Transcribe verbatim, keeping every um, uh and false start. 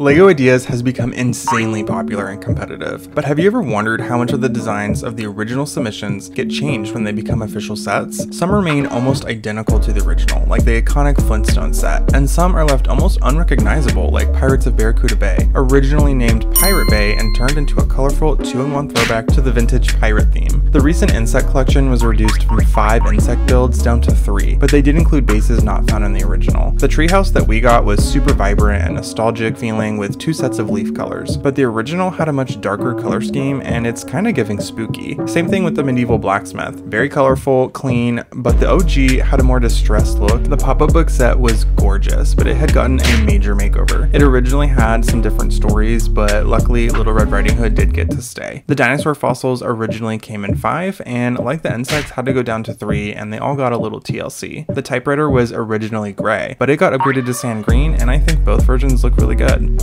LEGO Ideas has become insanely popular and competitive, but have you ever wondered how much of the designs of the original submissions get changed when they become official sets? Some remain almost identical to the original, like the iconic Flintstone set, and some are left almost unrecognizable, like Pirates of Barracuda Bay, originally named Pirate Bay and turned into a colorful two in one throwback to the vintage pirate theme. The recent insect collection was reduced from five insect builds down to three, but they did include bases not found in the original. The treehouse that we got was super vibrant and nostalgic feeling with two sets of leaf colors, but the original had a much darker color scheme and it's kind of giving spooky. Same thing with the medieval blacksmith. Very colorful, clean, but the O G had a more distressed look. The pop-up book set was gorgeous, but it had gotten a major makeover. It originally had some different stories, but luckily Little Red Riding Hood did get to stay. The dinosaur fossils originally came in five, and like the insects had to go down to three, and they all got a little T L C. The typewriter was originally gray, but it got upgraded to sand green, and I think both versions look really good.